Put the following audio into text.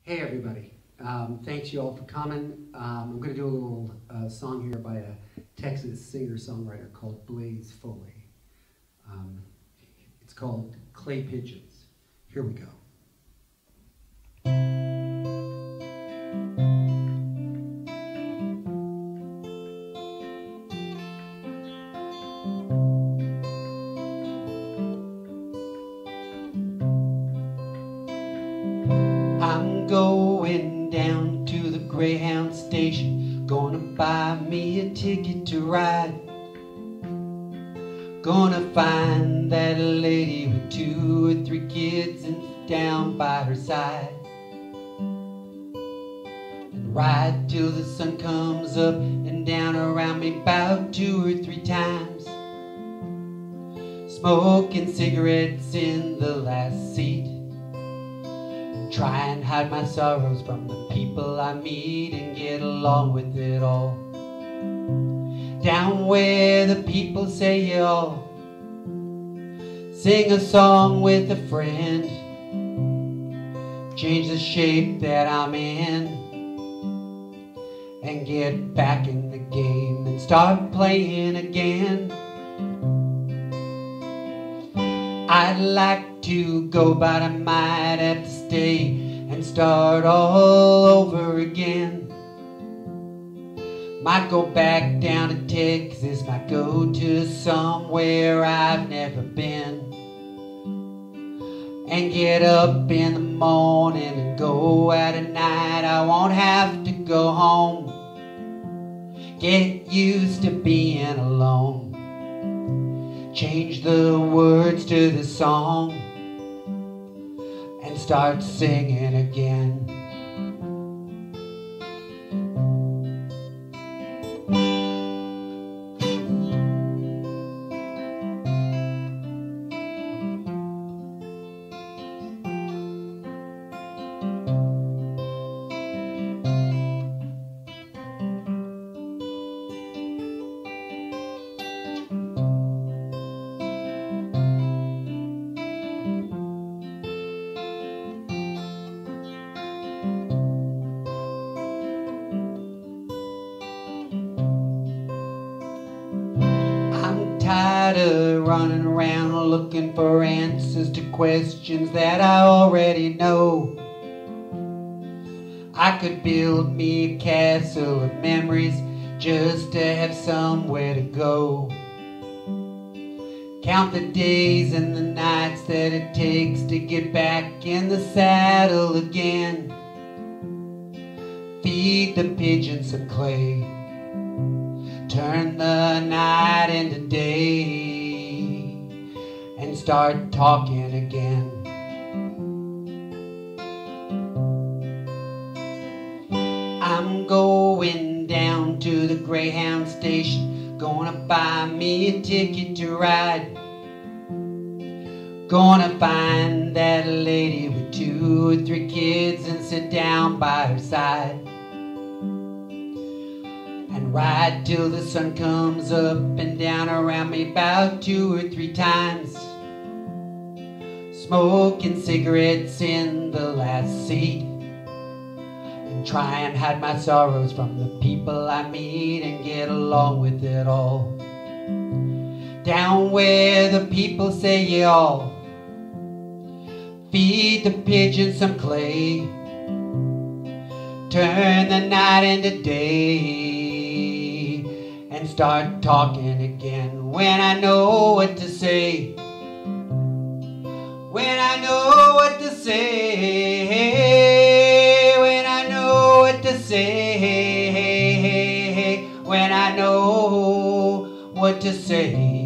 Hey everybody, thanks you all for coming. I'm going to do a little song here by a Texas singer-songwriter called Blaze Foley. It's called Clay Pigeons. Here we go. I'm going down to the Greyhound station, gonna buy me a ticket to ride. Gonna find that lady with 2 or 3 kids and sit down by her side. And ride till the sun comes up and down around me about 2 or 3 times. Smoking cigarettes in the last seat. Try and hide my sorrows from the people I meet and get along with it all. Down where the people say y'all, sing a song with a friend, change the shape that I'm in, and get back in the game and start playing again. I'd like to go, but I might have to stay and start all over again. Might go back down to Texas, might go to somewhere I've never been, and get up in the morning and go out at night. I won't have to go home, get used to being alone. Change the words to the song and start singing again. Tired of running around looking for answers to questions that I already know. I could build me a castle of memories just to have somewhere to go. Count the days and the nights that it takes to get back in the saddle again. Feed the pigeons some clay, turn the night into day, and start talking again. I'm going down to the Greyhound station, gonna buy me a ticket to ride. Gonna find that lady with 2 or 3 kids and sit down by her side. And ride till the sun comes up and down around me about 2 or 3 times. Smoking cigarettes in the last seat, and try and hide my sorrows from the people I meet and get along with it all. Down where the people say y'all, feed the pigeons some clay, turn the night into day, and start talking again. When I know what to say, when I know what to say, when I know what to say, when I know what to say.